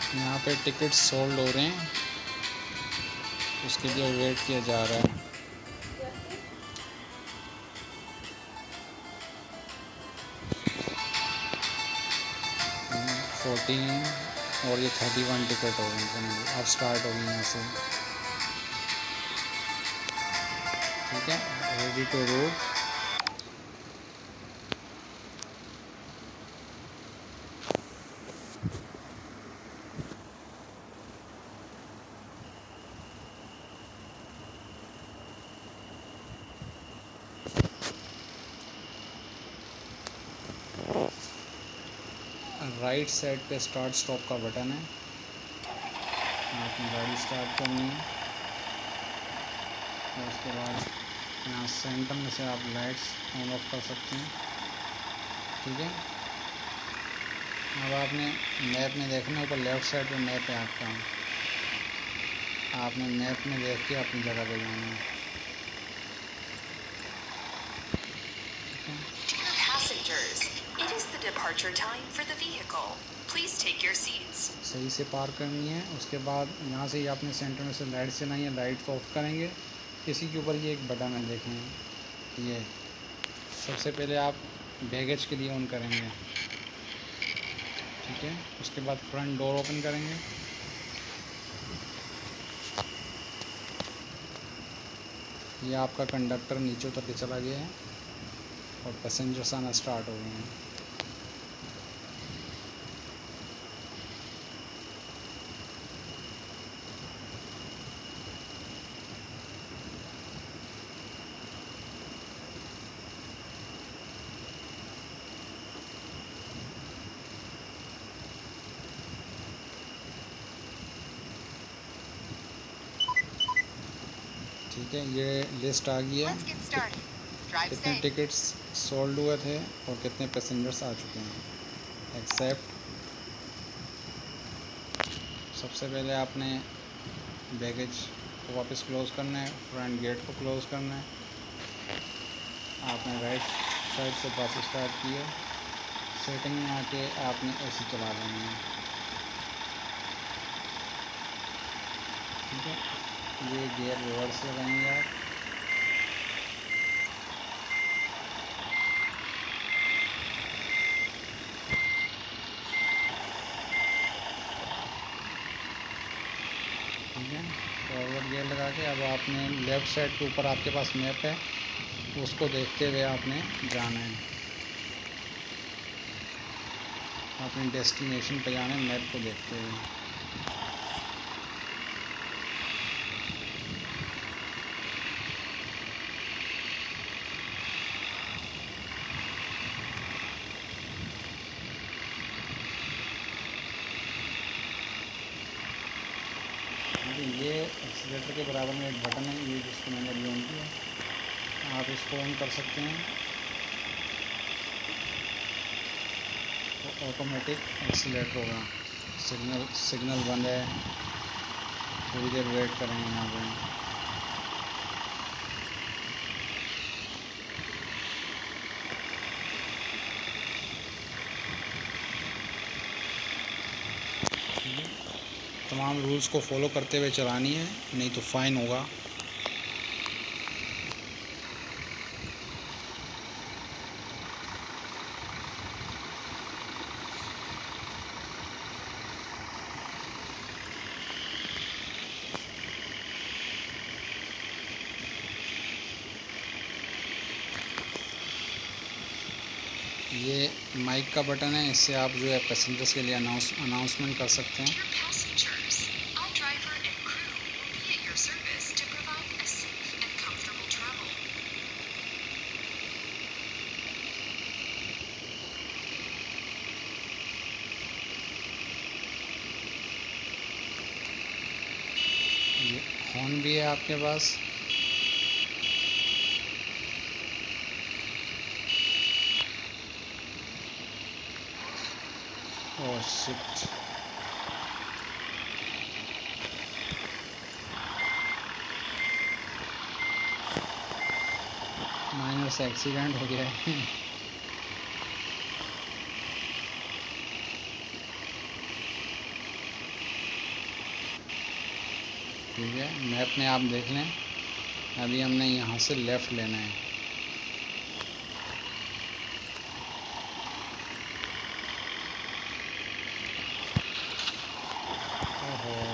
यहाँ पे ticket sold हो रहे हैं, उसके लिए वेट किया जा रहा है। फोर्टीन और ये 31 टिकट हो गई, अब स्टार्ट हो गई यहाँ से। ठीक है, ready to road. Right side पे स्टार्ट स्टॉप का बटन है, आपने गाड़ी स्टार्ट करनी है। और उसके बाद यहाँ सेंटर में से आप लाइट्स ऑन ऑफ कर सकते हैं। ठीक है, अब आपने मैप में देखना है, ऊपर लेफ़्ट साइड पे मैप है आपका, आपने मैप में देख के अपनी जगह पे जाना है। सही से पार करनी है। उसके बाद यहाँ से ही आपने सेंटर में से लाइट चलाई है, लाइट को ऑफ करेंगे। इसी के ऊपर ये एक बटन है, देखें ये। सबसे पहले आप बैगेज के लिए ऑन करेंगे। ठीक है, उसके बाद फ्रंट डोर ओपन करेंगे। ये आपका कंडक्टर नीचे उतर के चला गया है और पैसेंजर्स आना स्टार्ट हो गए हैं। ठीक है, ये लिस्ट आ गई है, कितने टिकट्स सोल्ड हुए थे और कितने पैसेंजर्स आ चुके हैं। एक्सेप्ट। सबसे पहले आपने बैगेज को वापस क्लोज़ करना है, फ्रंट गेट को क्लोज़ करना है। आपने राइट साइड से बस स्टार्ट किया, सेटिंग में आके आपने एसी चला लेना है। ठीक है, ये गियर रिवर्स लगाएंगे आप। ठीक है, फॉरवर्ड गियर लगा के अब आपने लेफ़्ट साइड के ऊपर आपके पास मैप है, उसको देखते हुए आपने जाना है। अपने डेस्टिनेशन पे जाना है मैप को देखते हुए। ये एक्सीलेटर के बराबर में एक बटन है, ये जिसको मैंने अभी ऑन किया, आप इसको ऑन कर सकते हैं। तो ऑटोमेटिक एक्सीलेटर होगा। सिग्नल बंद है, थोड़ी देर वेट करेंगे यहाँ पे। तमाम रूल्स को फॉलो करते हुए चलानी है, नहीं तो फ़ाइन होगा। ये माइक का बटन है, इससे आप जो है पैसेंजर्स के लिए अनाउंसमेंट कर सकते हैं। हॉर्न भी है आपके पास। ओह शिट, माइनर से एक्सीडेंट हो गया है। ठीक है, मैप में आप देख लें, अभी हमने यहाँ से लेफ़्ट लेना है। ओहो,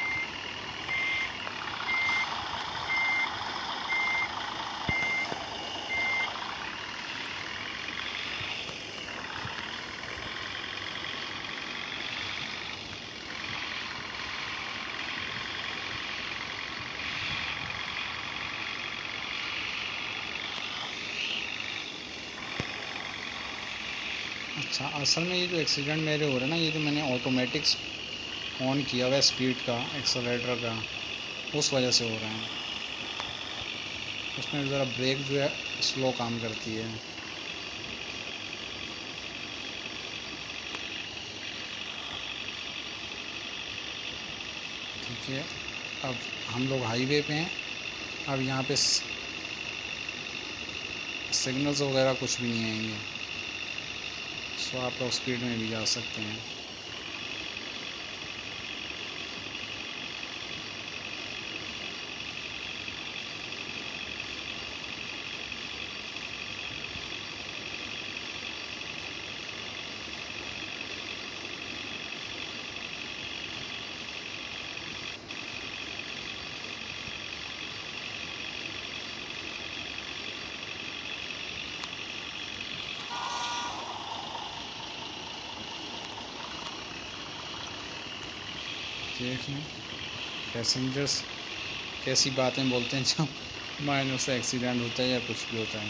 अच्छा, असल में ये जो एक्सीडेंट मेरे हो रहे हैं ना, ये जो मैंने ऑटोमेटिक ऑन किया हुआ है स्पीड का, एक्सेलेरेटर का, उस वजह से हो रहा है। उसमें ज़रा ब्रेक जो है स्लो काम करती है। ठीक है, अब हम लोग हाईवे पे हैं। अब यहाँ पे सिग्नल्स वगैरह कुछ भी नहीं आएंगे, सो आप लोग स्पीड में भी जा सकते हैं। देख लें पैसेंजर्स कैसी बातें बोलते हैं जब माइनर से एक्सीडेंट होता है या कुछ भी होता है।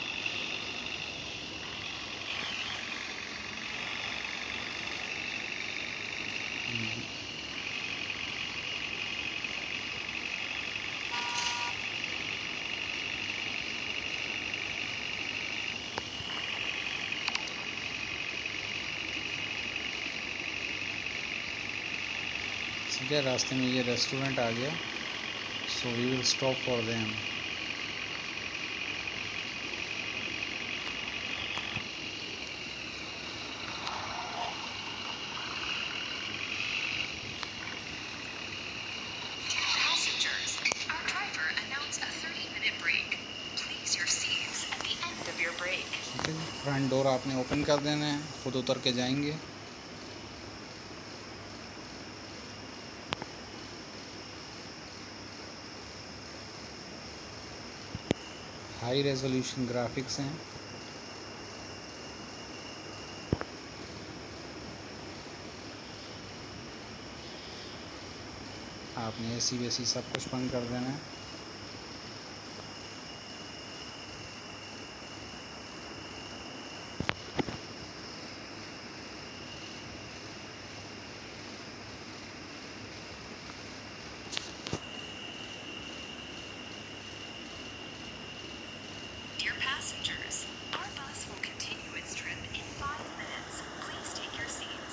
ठीक है, रास्ते में ये रेस्टोरेंट आ गया, so we will stop for them. Passengers, our driver announced a 30-minute break. Please your seats at the end of your break. ठीक है, फ्रंट डोर आपने ओपन कर देना है, खुद उतर के जाएंगे। हाई रेजोल्यूशन ग्राफिक्स हैं। आपने एसी वेसी सब कुछ बंद कर देना है। Dear passengers, our bus will continue its trip in 5 minutes. Please take your seats.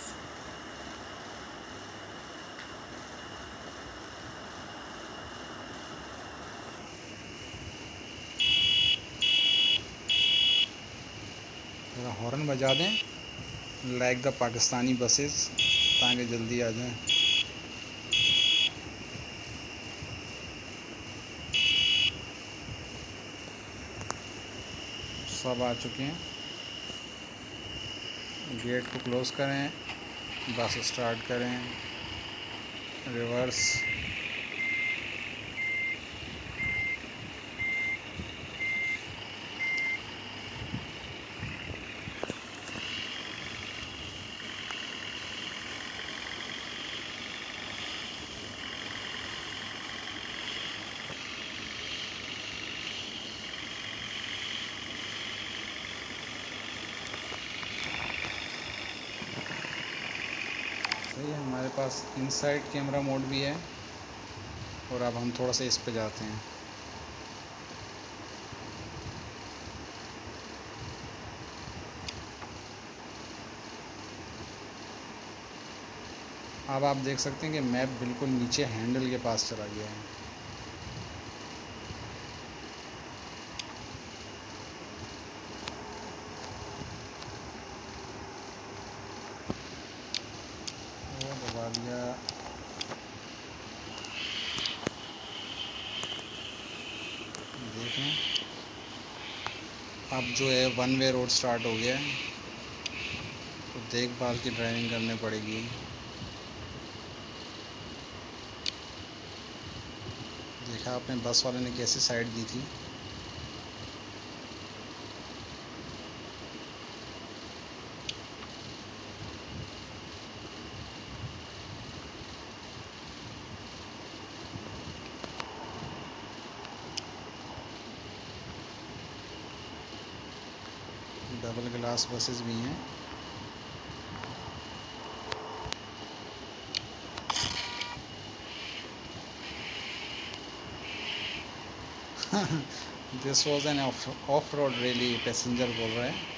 थोड़ा हॉर्न बजा दें लाइक द पाकिस्तानी बसेस, ताकि जल्दी आ जाएं। सब आ चुके हैं। गेट को क्लोज़ करें, बस स्टार्ट करें, रिवर्स। सही है, हमारे पास इनसाइड कैमरा मोड भी है। और अब हम थोड़ा सा इस पे जाते हैं। अब आप देख सकते हैं कि मैप बिल्कुल नीचे हैंडल के पास चला गया है। वो दबा दिया। अब जो है वन वे रोड स्टार्ट हो गया है, तो देखभाल की ड्राइविंग करनी पड़ेगी। देखा आपने बस वाले ने कैसी साइड दी थी। डबल ग्लास बसेस भी हैं। This was an off road rally, passenger बोल रहे हैं।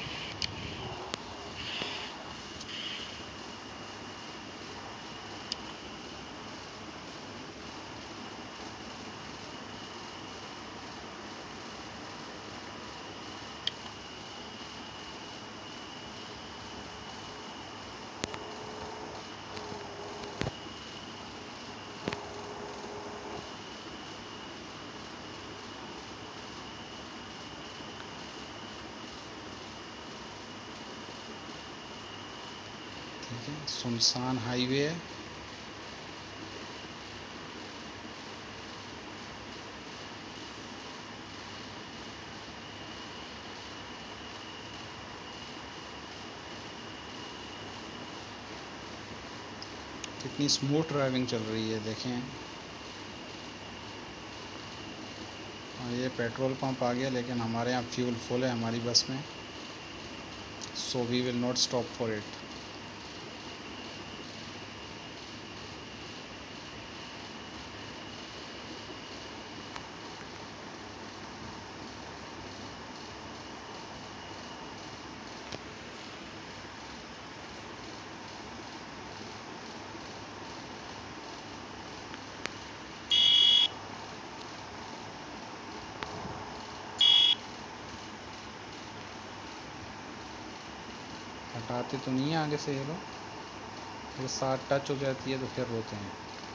ठीक है, सुनसान हाईवे है। कितनी स्मूथ ड्राइविंग चल रही है देखें। और ये पेट्रोल पंप आ गया, लेकिन हमारे यहाँ फ्यूल फुल है हमारी बस में, so we will not stop for it. हटाते तो नहीं है आगे से ये लोग, फिर साथ टच हो जाती है तो फिर रोते हैं।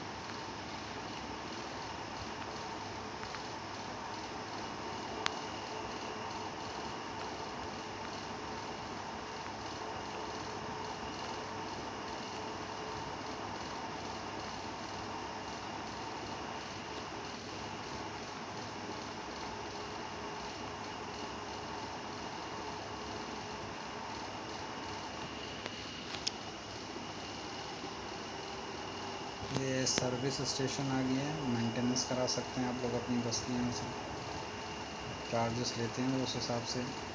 ये सर्विस स्टेशन आ गया है, मेंटेनेंस करा सकते हैं आप लोग अपनी बस की। यहाँ से चार्जेस लेते हैं उस हिसाब से।